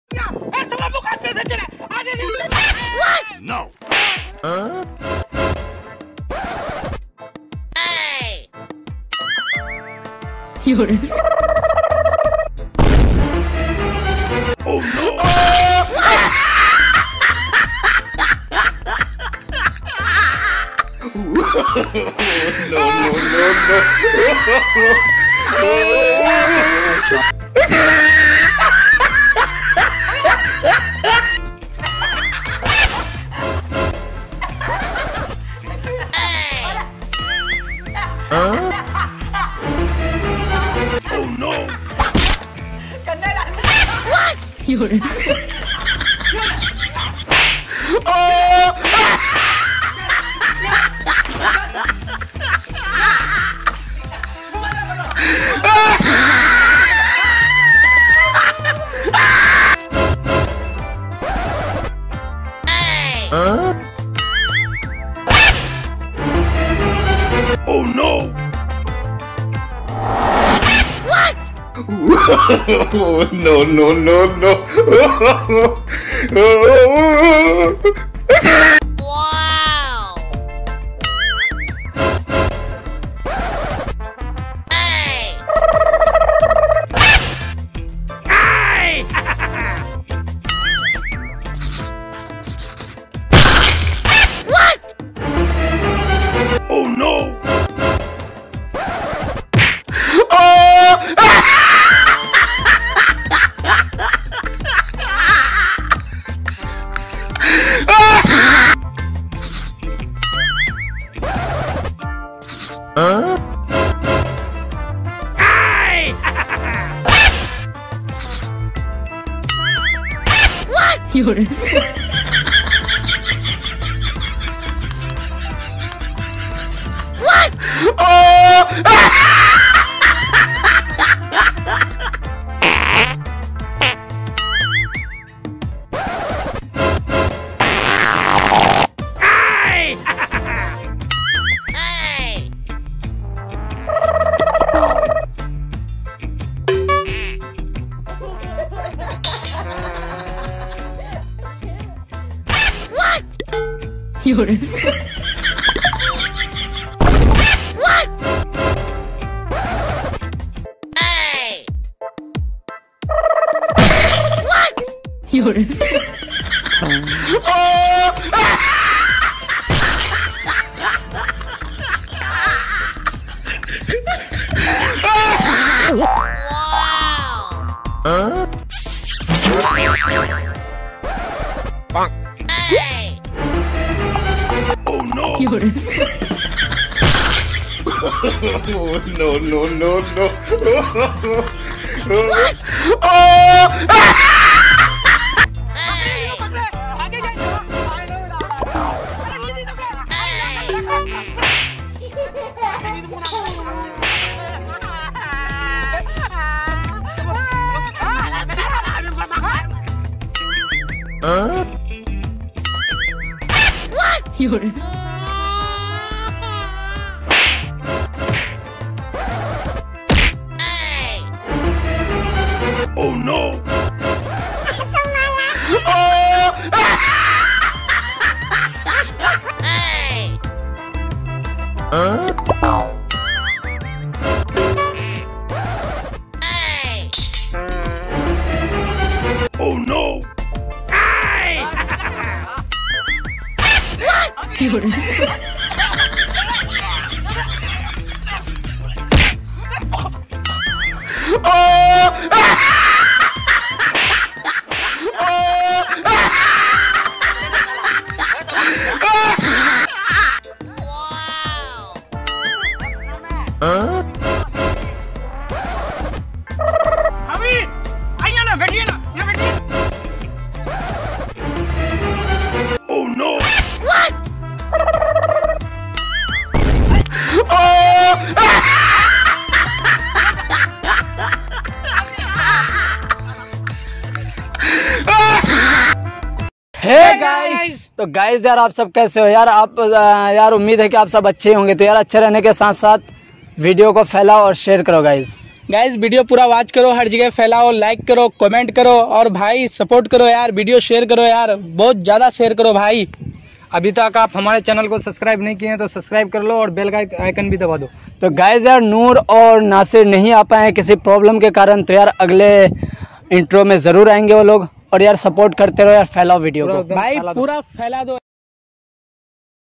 No. Oh no. Oh no. Oh no! What? No, no, no, no! Wow! Hey! Hey! What? Oh no! Hey! What? What? Hey! Hey! What? What? Hey! What? Wow! Hey! Oh no! No, no, no, no! Hey! Oh no! Hey! Hey! Oh no! Hey! Oh no! What? Hey guys, तो guys यार आप सब कैसे हो यार? आप यार उम्मीद है कि आप सब अच्छे होंगे। तो यार अच्छे रहने के साथ साथ वीडियो को फैलाओ और शेयर करो गाइस। गाइस वीडियो पूरा वॉच करो, हर जगह फैलाओ, लाइक करो, कमेंट करो और भाई सपोर्ट करो यार, वीडियो शेयर करो यार, बहुत ज़्यादा शेयर करो भाई। अभी तक आप हमारे चैनल को सब्सक्राइब नहीं किए हैं तो सब्सक्राइब कर लो और बेल का आइकन भी दबा दो। तो गाइस यार नूर और नासिर नहीं आ पाए हैं किसी प्रॉब्लम के कारण, तो यार अगले इंट्रो में ज़रूर आएंगे वो लोग। और यार सपोर्ट करते रहो यार, फैलाओ वीडियो को भाई, पूरा फैला दो।